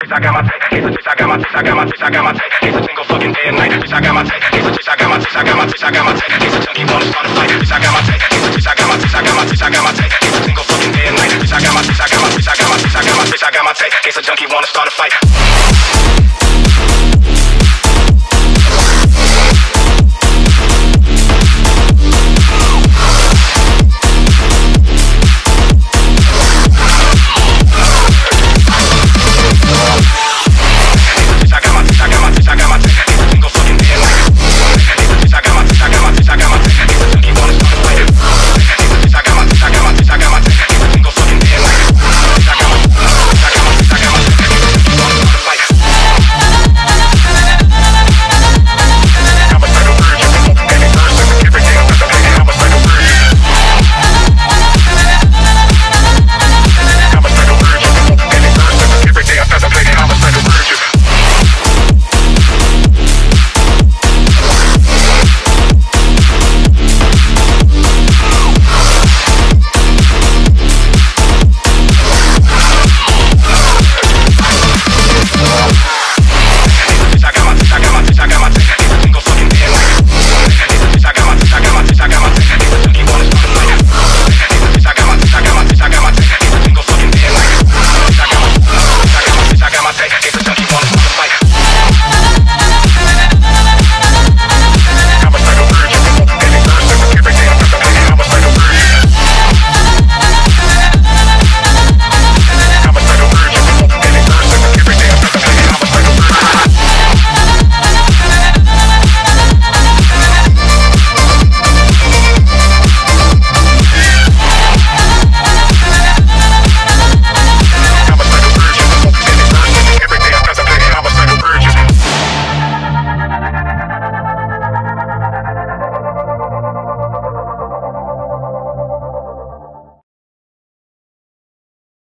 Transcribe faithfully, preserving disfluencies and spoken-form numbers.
I got my take. He's a bitch, I got my taste. I got my taste. I got my take. He's a single fucking day and night. Bitch, I got my take. He's a bitch, I got my taste. I got my taste. I got my take. He's a junkie, wanna start a fight. Bitch, I got my take. He's a bitch, I got my taste. I got my taste. I got my take. He's a single fucking day and night. Bitch, I got my taste. I got my taste. I got my taste. I got my taste. I got my take. He's a junkie, wanna start a fight.